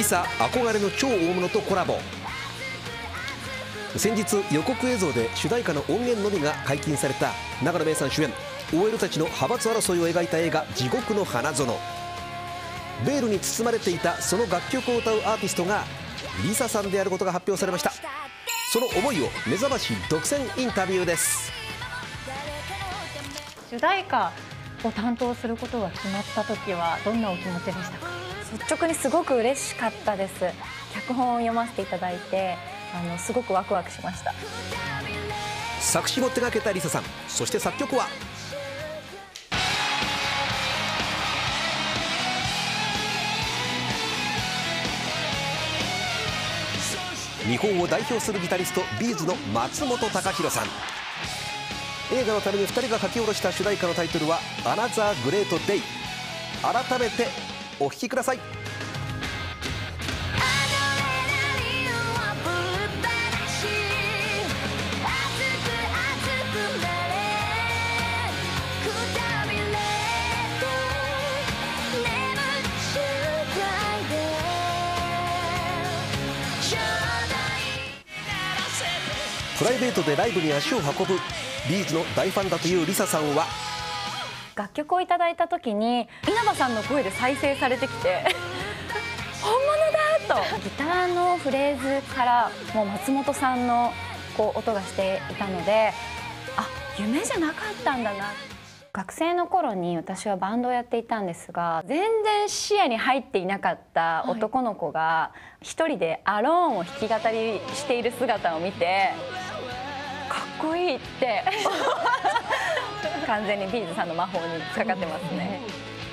リサ憧れの超大物とコラボ。先日予告映像で主題歌の音源のみが解禁された永野芽郁さん主演 OL たちの派閥争いを描いた映画「地獄の花園」。ベールに包まれていたその楽曲を歌うアーティストがリサさんであることが発表されました。その思いを目覚まし独占インタビューです。 主題歌を担当することが決まった時はどんなお気持ちでしたか？ 率直にすごく嬉しかったです。脚本を読ませていただいてすごくワクワクしました。 作詞も手掛けたリサさん、そして作曲は日本を代表するギタリストビーズの松本隆弘さん。映画のために2人が書き下ろした主題歌のタイトルは「アナザー・グレート・デイ」。改めてお聴きください。プライベートでライブに足を運ぶビーズの大ファンだというリサさんは、 楽曲をいただいた時に稲葉さんの声で再生されてきて本物だと。ギターのフレーズからもう松本さんの音がしていたので、あ、夢じゃなかったんだな。学生の頃に私はバンドをやっていたんですが、全然視野に入っていなかった男の子が一人で「アローン」を弾き語りしている姿を見てかっこいいって完全にビーズさんの魔法にかかってますね。